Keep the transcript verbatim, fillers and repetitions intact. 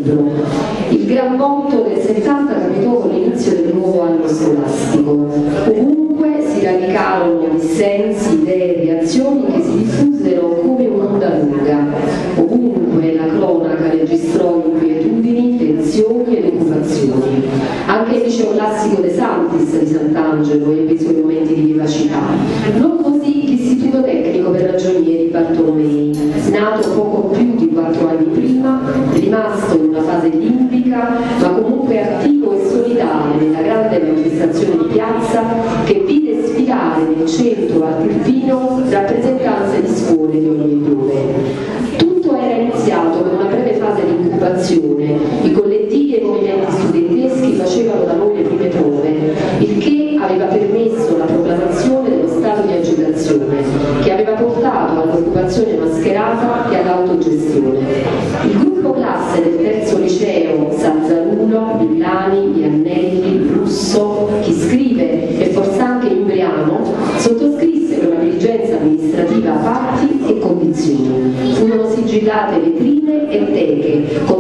libro. Il gran botto del settanta capitò con l'inizio del nuovo anno scolastico. Ovunque si radicarono dissensi, idee e reazioni che si diffusero come un'onda lunga. Ovunque la cronaca registrò inquietudini, tensioni ed occupazioni. Anche il liceo classico De Santis di Sant'Angelo ebbe i suoi momenti di vivacità. Non così l'istituto tecnico per ragionieri Bartolomei, nato poco più di quattro anni prima, rimasto in una fase limbica, ma comunque attivo e solidale nella grande manifestazione di piazza che vide sfilare nel centro al Tirvino rappresentanze di scuole di ogni dove. Tutto era iniziato con una breve fase di incubazione, i collettivi e i movimenti studenteschi facevano da noi le prime prove, il che aveva permesso la proclamazione dello stato di agitazione, che aveva portato all'occupazione mascherata e all'autogestione. Il gruppo classe del terzo liceo, Sanzaruno, Villani, Iannelli, Russo, chi scrive e forse anche Imbriano, sottoscrisse con la dirigenza amministrativa patti e condizioni. Furono sigillate vetrine e teche,